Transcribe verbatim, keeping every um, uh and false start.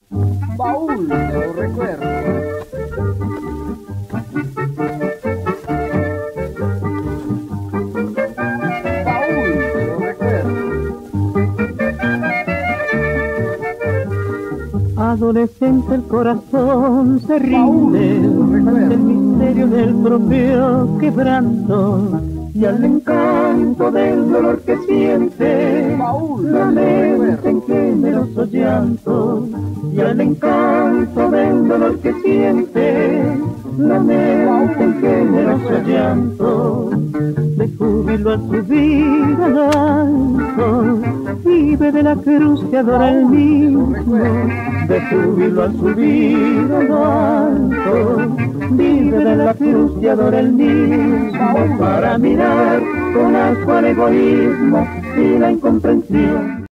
Baúl de los recuerdos. Baúl de los recuerdos. Adolescente el corazón se rinde ante el misterio del propio quebranto y al encanto del dolor que siente, la mente en generoso llanto, y al encanto del dolor que siente, la mente en generoso llanto. De júbilo a subir al alto, vive de la cruz que adora el mismo. De júbilo a subir al alto, vive de la cruz que adora el mismo, para mirar con asco al egoísmo y la incomprensión.